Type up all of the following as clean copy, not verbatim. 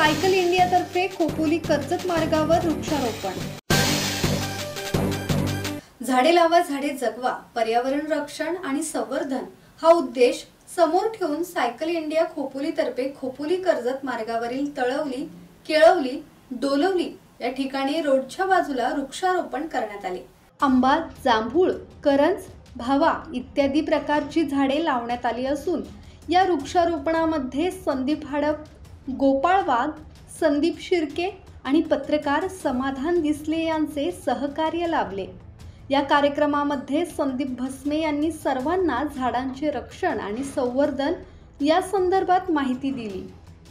Cycle इंडियातर्फे Khopoli Karjat मार्गावर वृक्षारोपण। झाडे लावा झाडे जगवा, पर्यावरण रक्षण आणि संवर्धन हा उद्देश समोर ठेवून सायकल इंडिया खोपोलीतर्फे खोपोली कर्जत मार्गावरील तळवली, केळवली, डोलवली या ठिकाणी रोडच्या बाजूला वृक्षारोपण करण्यात आले। आंबा, जांभूळ, करंज, भावा इत्यादी प्रकारची झाडे लावण्यात आली असून या वृक्षारोपणामध्ये संदीप हडप, गोपाळ वाघ, संदीप शिर्के आणि पत्रकार समाधान दिसले यांचे सहकार्य लाभले। या कार्यक्रमामध्ये संदीप भस्मे यांनी सर्वांना झाडांचे रक्षण आणि संवर्धन या संदर्भात माहिती दिली।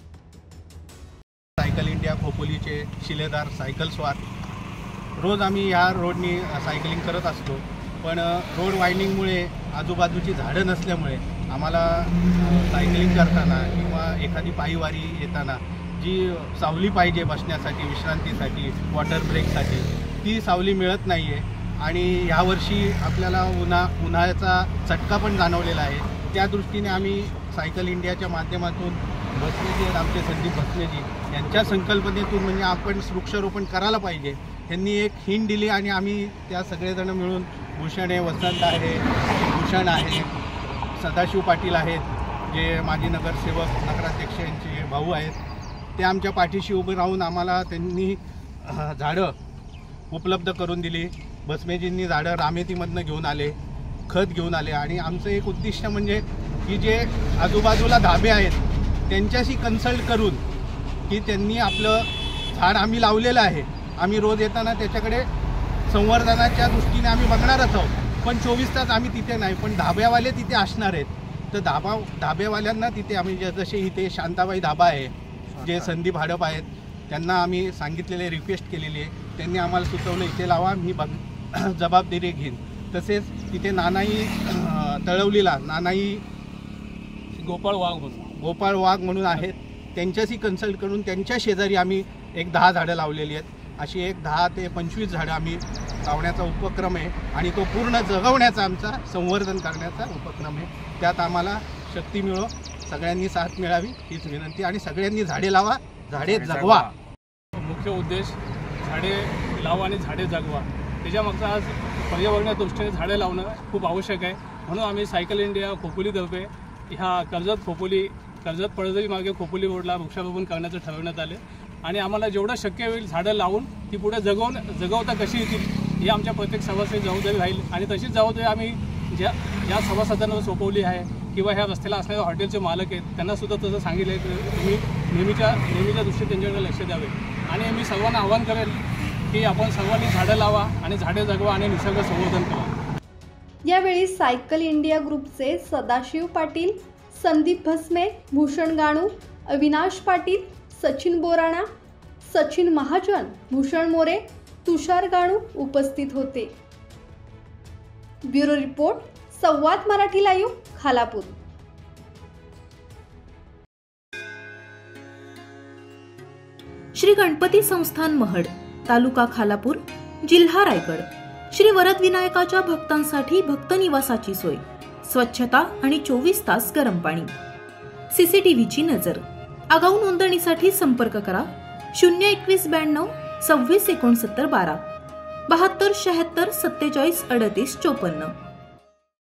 सायकल इंडिया खोपोलीचे शिलेदार सायकल स्वार रोज आम्ही या रोडनी सायकलिंग करत असतो, पण रोड वाइंडिंगमुळे आजूबाजूची झाडं नसल्यामुळे आम्हाला सायकलिंग करताना किंवा एखादी पायीवारी येताना जी सावली पाहिजे बसण्यासाठी, विश्रांतीसाठी, वॉटर ब्रेकसाठी ती सावली मिळत नाही आहे। आणि यावर्षी आपल्याला उन्हाळ्याचा चटका पण जाणवलेला आहे। त्या दृष्टीने आम्ही सायकल इंडियाच्या माध्यमातून भस्मेजी आहेत आमचे संदीप भस्मेजी यांच्या संकल्पनेतून म्हणजे आपण वृक्षारोपण करायला पाहिजे यांनी एक हिंट दिली आणि आम्ही त्या सगळेजण मिळून भूषण आहे, वसंत आहे, भूषण आहे, सदाशिव पाटील आहेत जे माजी नगरसेवक नगराध्यक्ष यांचे भाऊ आहेत, ते आमच्या पाठीशी उभे राहून आम्हाला त्यांनी झाडं उपलब्ध करून दिली। भस्मेजींनी झाडं रामेतीमधनं घेऊन आले, खत घेऊन आले आणि आमचं एक उद्दिष्ट म्हणजे की जे आजूबाजूला धाबे आहेत त्यांच्याशी कन्सल्ट करून की त्यांनी आपलं झाड आम्ही लावलेलं आहे, आम्ही रोज येताना त्याच्याकडे संवर्धनाच्या दृष्टीने आम्ही बघणारच आहोत, पण 24 तास आम्ही तिथे नाही, पण धाब्यावाले तिथे असणार आहेत। तर धाब्यावाल्यांना तिथे आम्ही जसे इथे शांताबाई धाबा आहे जे संदीप हडप आहेत त्यांना आम्ही सांगितलेले रिक्वेस्ट केलेली आहे, त्यांनी आम्हाला सुचवलं इथे लावा, मी जबाबदारी घेईन। तसेच तिथे नानाई तळवलीला नानाई गोपाळ वाघ म्हणून आहेत, त्यांच्याशी कन्सल्ट करून त्यांच्या शेजारी आम्ही एक 10 झाडं लावलेली आहेत। अशी एक 10 ते 25 झाडं आम्ही लावण्याचा उपक्रम आहे आणि तो पूर्ण जगवण्याचा आमचा संवर्धन करण्याचा उपक्रम आहे। त्यात आम्हाला शक्ती मिळो, सगळ्यांनी साथ मिळावी हीच विनंती आणि सगळ्यांनी झाडे लावा झाडे जगवा। मुख्य उद्देश झाडे लावा आणि झाडे जगवा, त्याच्यामागचा आज पर्यावरणाच्या दृष्टीने झाडे लावणं खूप आवश्यक आहे। म्हणून आम्ही सायकल इंडिया खोपोलीतर्फे ह्या कर्जत पळजरी मार्गे खोपोली रोडला वृक्षारोपण करण्याचं ठरवण्यात आले आणि आम्हाला जेवढं शक्य होईल झाडं लावून ती पुढे जगवता कशी येतील ही आमच्या प्रत्येक सभासदाची जबाबदारी राहील आणि तशीच जबाबदारी आम्ही ज्या सभासदांना सोपवली आहे किंवा ह्या रस्त्याला असणारे हॉटेलचे मालक आहेत त्यांनासुद्धा तसं सांगितलं आहे की तुम्ही नेहमीच्या दृष्टीने त्यांच्याकडे लक्ष द्यावे। आणि मी सर्वांना आवाहन करेल की आपण सर्वांनी झाडं लावा आणि झाडे जगवा आणि निसर्ग संवर्धन करा। यावेळी सायकल इंडिया ग्रुपचे सदाशिव पाटील, संदीप भस्मे, भूषण गाणू, अविनाश पाटील, सचिन बोराणा, सचिन महाजन, भूषण मोरे, तुषार गाणू उपस्थित होते। Bureau report, Samvad Marathi live, Khalapur. Shri Ganpati Sansthan Mahad, तालुका खालापूर, जिल्हा रायगड। श्री वरद विनायकाच्या भक्तांसाठी भक्त निवासाची सोय, स्वच्छता आणि 24 तास गरम पाणी, सीसीटीव्हीची नजर। आगाऊ नोंदणीसाठी संपर्क करा 02192 26 69 12 72 76 47 38 54।